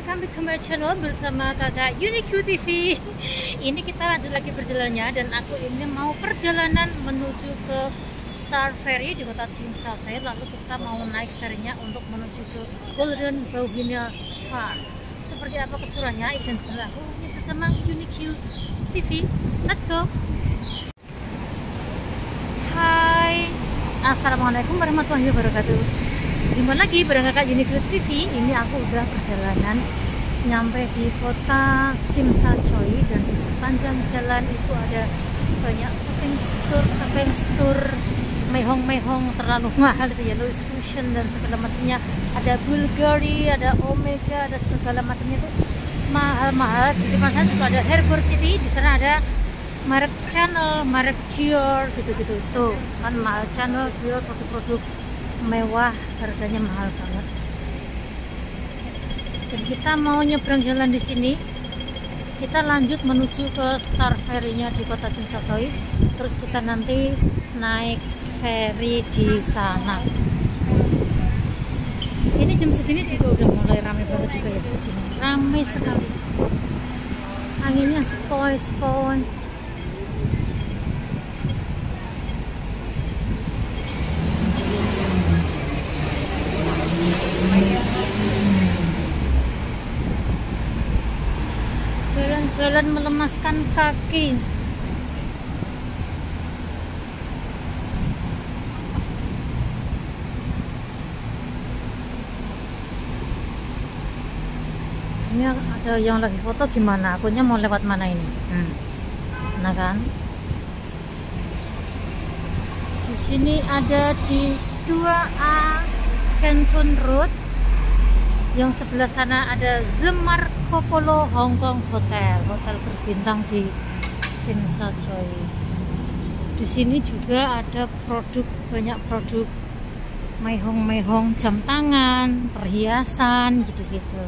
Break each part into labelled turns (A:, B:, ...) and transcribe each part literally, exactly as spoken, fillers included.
A: welcome back to my channel bersama kakak Unique T V. Ini kita lanjut lagi perjalanannya, dan aku ini mau perjalanan menuju ke Star Ferry di kota Cimsacai. Lalu kita mau naik ferrynya untuk menuju ke Golden Bohemian Spa. Seperti apa keseruannya, ikutin channel aku ini bersama Unique T V. Let's go. Hai, assalamualaikum warahmatullahi wabarakatuh. Jumpa lagi bareng kakak Unique T V. Ini aku udah perjalanan nyampe di kota Cimsacai, dan di sepanjang jalan itu ada banyak shopping store, shopping store mehong-mehong terlalu mahal itu ya, Louis Vuitton dan segala macamnya. Ada Bulgari, ada Omega, ada segala macamnya itu mahal-mahal. Di depan sana juga ada Harbor City, di sana ada merek Chanel, merek Dior gitu-gitu. Tuh kan mahal, Chanel, Dior, produk-produk mewah, harganya mahal banget. Dan kita mau nyebrang jalan di sini. Kita lanjut menuju ke Star Ferry-nya di kota Cimsacai. Terus kita nanti naik ferry di sana. Ini jam segini juga udah mulai ramai banget juga ya di sini. Ramai sekali. Anginnya sepoi-sepoi. Jalan-jalan melemaskan kaki. Ini ada yang lagi foto, gimana? Akunya mau lewat mana ini? Hmm. Nah kan? Di sini ada di dua A Kensun Road. Yang sebelah sana ada The Marco Polo Hong Kong Hotel, hotel berbintang di Cimsacai. Di sini juga ada produk, banyak produk mehong-mehong, jam tangan, perhiasan, gitu-gitu.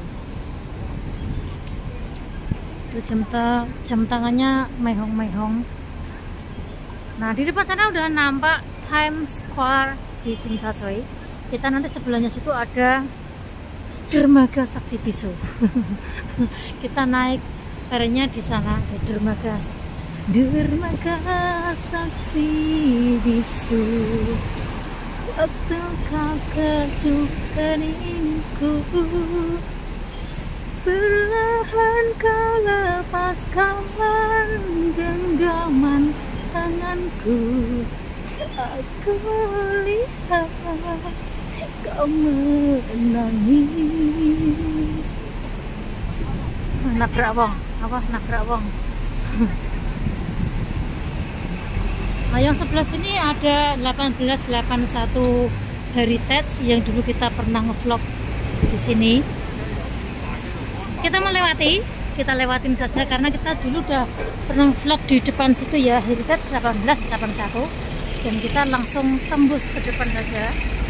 A: Itu jam, ta jam tangannya mehong-mehong. Nah, di depan sana udah nampak Times Square di Cimsacai. Kita nanti sebelahnya situ ada Dermaga Saksi Bisu. Kita naik ferrynya di sana, di Dermaga Dermaga Saksi Bisu. Waktu kau kecup keningku, perlahan kau lepaskan genggaman tanganku. Aku lihat kau menangis. Nabrak wong, apa nabrak wong. Nah, yang sebelah sini ada delapan belas delapan puluh satu Heritage yang dulu kita pernah ngevlog di sini. Kita melewati, kita lewatin saja karena kita dulu udah pernah vlog di depan situ ya, Heritage delapan belas delapan puluh satu, dan kita langsung tembus ke depan saja.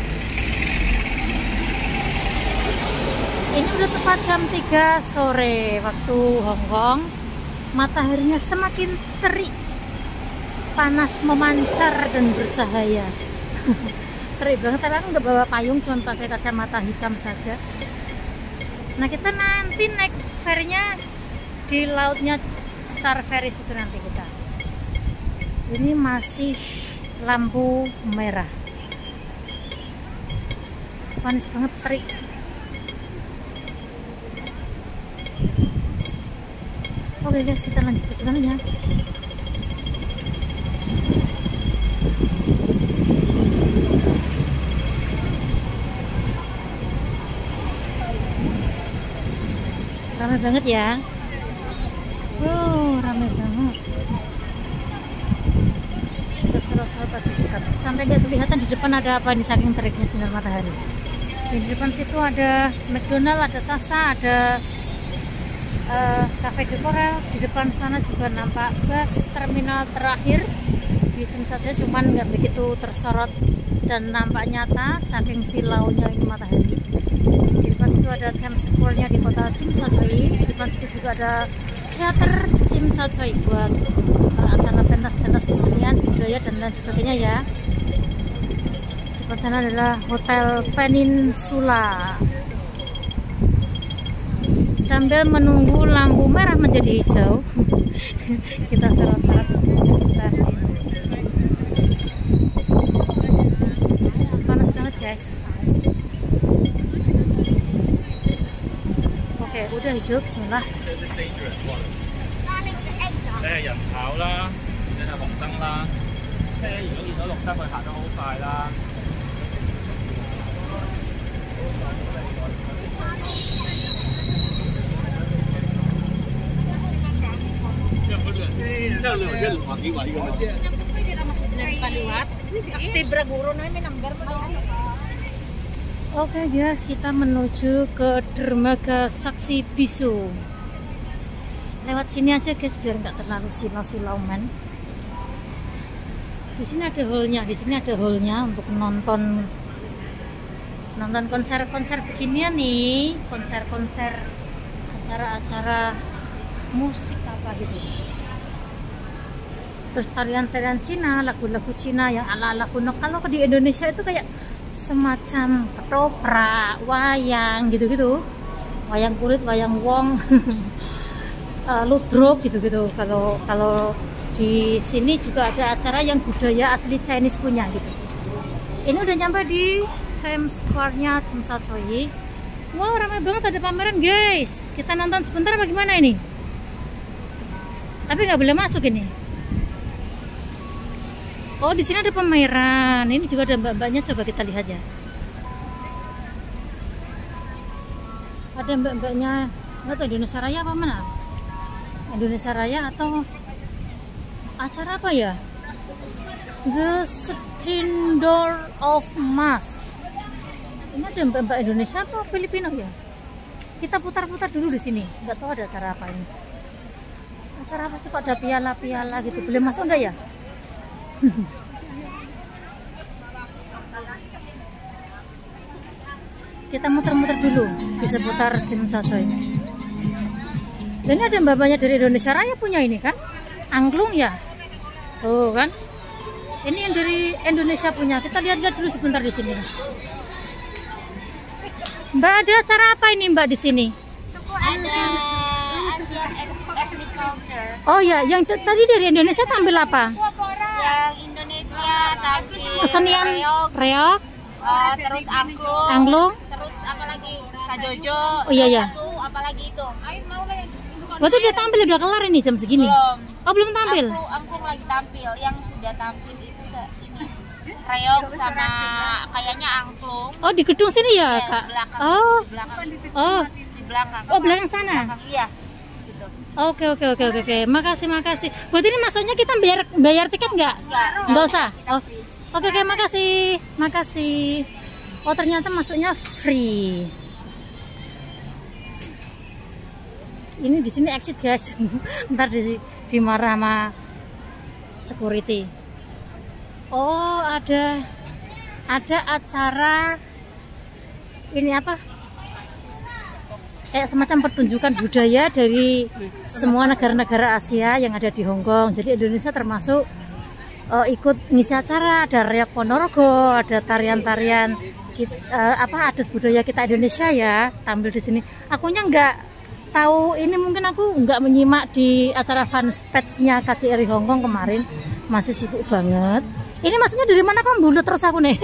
A: Ini udah tepat jam tiga sore waktu Hong Kong. Mataharinya semakin terik, panas memancar dan bercahaya. Terik banget, tapi aku nggak bawa payung, cuma pakai kacamata hitam saja. Nah, kita nanti naik ferry-nya di lautnya Star Ferry itu nanti kita. Ini masih lampu merah. Panas banget, terik. Oke guys, kita lanjut perjalanannya. Ramai banget ya. Wow, ramai banget. Kita surat-surat dekat. Sampai nggak kelihatan di depan ada apa nih, saking teriknya sinar matahari. Di depan situ ada McDonald, ada Sasa, ada Uh, Cafe de Coral. Di depan sana juga nampak bus terminal terakhir di Cimsacai, cuman nggak begitu tersorot dan nampak nyata saking silaunya ini matahari. Di depan situ ada Times Square-nya di kota Cimsacai. Di depan situ juga ada teater Cimsacai buat uh, acara pentas-pentas kesenian, budaya dan lain sebagainya ya. Di depan sana adalah Hotel Peninsula. sambil menunggu lampu merah menjadi hijau. Kita seret-seret sekitar sini. Panas banget guys. Oke, udah hijau, bismillah.
B: 你係人跑啦，你係紅燈啦。車如果見到綠燈，佢行得好快啦。
A: Oke guys, kita menuju ke dermaga Saksi Bisu. Lewat sini aja guys, biar nggak terlalu silau-silau man. Di sini ada hallnya, di sini ada hallnya untuk nonton nonton konser-konser beginian nih, konser-konser, acara-acara musik apa gitu. Terus tarian-tarian Cina, lagu-lagu Cina yang ala-ala kuno. Kalau di Indonesia itu kayak semacam ketoprak, wayang gitu-gitu, wayang kulit, wayang wong. Uh, ludruk gitu-gitu. Kalau kalau di sini juga ada acara yang budaya asli Chinese punya gitu. Ini udah nyampe di Times Square-nya Tsimsha Choi. Wow, ramai banget, ada pameran guys. Kita nonton sebentar apa gimana ini? Tapi nggak boleh masuk ini. Oh, di sini ada pameran. Ini juga ada mbak-mbaknya, coba kita lihat ya. Ada mbak-mbaknya. Nggak tahu Indonesia Raya apa mana? Indonesia Raya atau acara apa ya? The Screen Door of Mass. Ini ada mbak-mbak Indonesia apa Filipino ya? Kita putar-putar dulu di sini. Nggak tahu ada acara apa ini. Acara apa sih kok ada piala-piala gitu? Boleh masuk nggak ya? Kita muter-muter dulu di seputar Tsimsha Choi. Dan ini ada mbak-mbaknya dari Indonesia Raya punya ini kan, angklung ya, tuh kan, ini yang dari Indonesia punya. Kita lihat-lihat dulu sebentar di sini. Mbak, ada acara apa ini mbak di sini?
C: Ada Asian Ethnic Culture.
A: Oh ya, yang tadi dari Indonesia tampil apa?
C: Yang Indonesia tampil
A: kesenian
C: reog,
A: reog,
C: uh, terus angklung,
A: angklung,
C: terus apa lagi? Sajojo.
A: Oh iya ya.
C: Satu apa lagi itu?
A: Berarti dia tampil udah kelar ini jam segini?
C: Belum.
A: Oh belum tampil?
C: Angklung, angklung lagi tampil. Yang sudah tampil itu ini reog sama kayaknya angklung.
A: Oh di gedung sini ya,
C: Ya,
A: kak?
C: di belakang,
A: Oh,
C: di belakang,
A: oh,
C: di belakang.
A: oh belakang sana.
C: Belakang, iya. Gitu.
A: Oke oke oke oke oke. Makasih makasih. Berarti ini masuknya kita bayar bayar tiket nggak?
C: Enggak,
A: Nggak usah.
C: kita
A: Oh.
C: free.
A: Oke oke makasih makasih. Oh ternyata masuknya free. Ini di sini exit guys. Ntar di dimarah sama security. Oh ada ada acara ini apa? Kayak semacam pertunjukan budaya dari semua negara-negara Asia yang ada di Hong Kong. Jadi Indonesia termasuk uh, ikut ngisi acara. Ada reog Ponorogo, ada tarian-tarian uh, apa adat budaya kita Indonesia ya tampil di sini. Akunya nggak tahu ini, mungkin aku nggak menyimak di acara fanpage-nya K C R I Hong Kong kemarin, masih sibuk banget. Ini maksudnya dari mana kok bulut terus aku nih?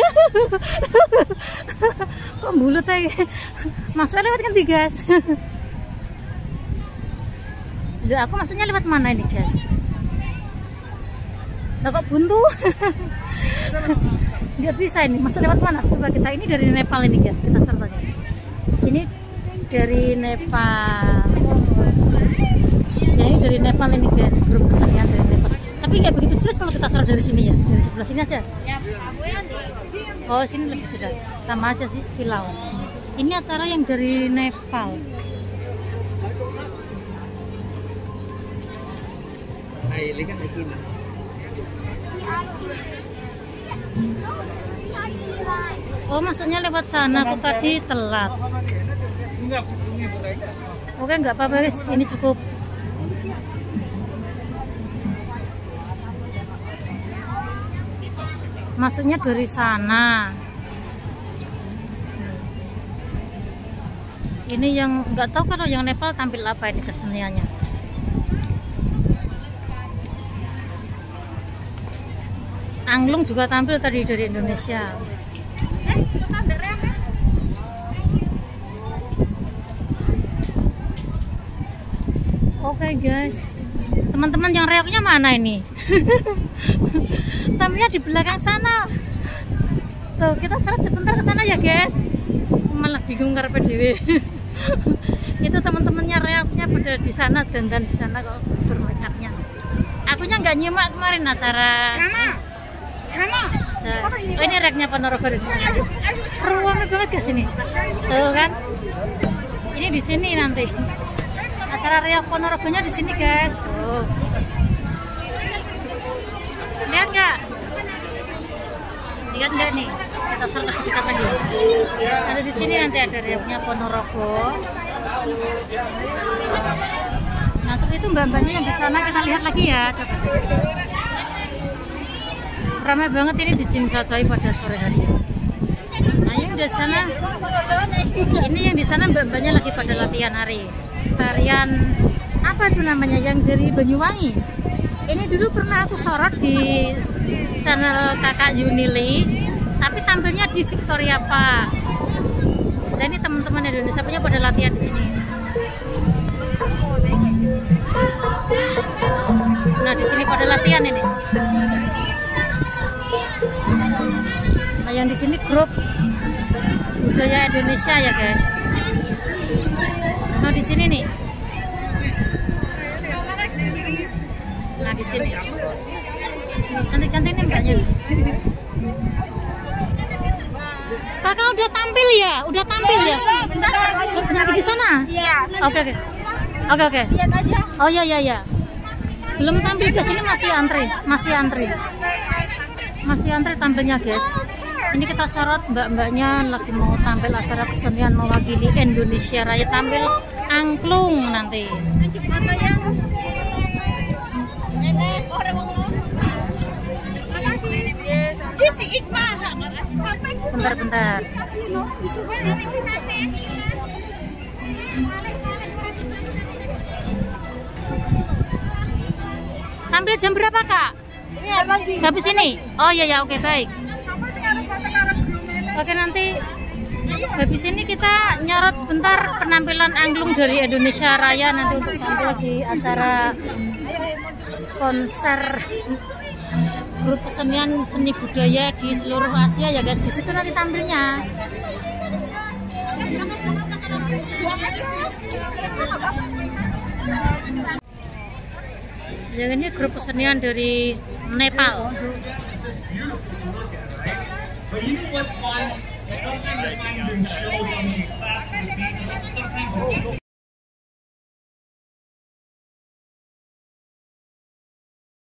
A: Kok bulut aja? Masuknya lewat kan guys? Udah, aku maksudnya lewat mana ini guys? Lah kok buntu? Nggak bisa ini, masuk lewat mana? Coba kita, ini dari Nepal ini guys, kita search aja. Ini dari Nepal. Ya ini dari Nepal ini guys, grup kesenian dari Nepal. Tapi nggak begitu jelas kalau kita search dari sini ya, dari sebelah sini aja. Oh sini lebih jelas, sama aja sih silau. Ini acara yang dari Nepal. Oh masuknya lewat sana, aku tadi telat. Oke nggak apa-apa guys, ini cukup. Masuknya dari sana. Ini yang nggak tahu kalau yang Nepal tampil apa ini keseniannya. Angklung juga tampil tadi dari Indonesia. Oke okay, guys, teman-teman yang reoknya mana ini? Tampilnya di belakang sana. Tuh, kita salat sebentar ke sana ya guys. Malah bingung karena P D W. Itu teman-temannya reoknya pada di sana dan dan di sana kok bermakeupnya. Akunya nggak nyimak kemarin acara. Sama, sama. Oh, ini reoknya Ponorogo di sini. Ruangnya banget guys ini. Tuh kan? Ini di sini nanti. Acara reok Ponorogonya di sini guys. Tuh. Lihat nggak? Lihat nggak nih? Kita serta dekat lagi. Ada di sini nanti ada reoknya Ponorogo. Nah, terus itu mbak-mbaknya yang di sana kita lihat lagi ya. Coba. Ramai banget ini di Cimsacoi pada sore hari. Nah, yang di sana, ini yang di sana mbak-mbaknya lagi pada latihan hari. Tarian apa itu namanya yang dari Banyuwangi. Ini dulu pernah aku sorot di channel kakak Yunili, tapi tampilnya di Victoria Park. Dan ini teman-teman Indonesia punya pada latihan di sini. Nah, di sini pada latihan ini. Nah, yang di sini grup budaya Indonesia ya guys. Nah, di sini nih. Nah, di sini. Cantik-cantik nih mbaknya. Kakak udah tampil ya? Udah tampil ya?
C: Bentar lagi.
A: Bentar di sana?
C: Iya.
A: Oke, oke. Oke, oke.
C: Lihat aja.
A: Oh iya iya iya. Belum tampil ke sini, masih antri, masih antri. Masih antri tampilnya, guys. Ini kita sorot mbak-mbaknya lagi mau tampil acara kesenian mewakili Indonesia Raya, tampil angklung nanti. Bentar-bentar. Tampil jam berapa, Kak? Habis ini? Oh iya ya, oke baik. Oke, nanti habis ini kita nyorot sebentar penampilan angklung dari Indonesia Raya nanti untuk tampil di acara konser grup kesenian seni budaya di seluruh Asia ya guys. Di situ nanti tampilnya. Yang ini grup kesenian dari Nepal.
D: But you know what's fun? Sometimes I find doing shows on the clap to the beat, you know, sometimes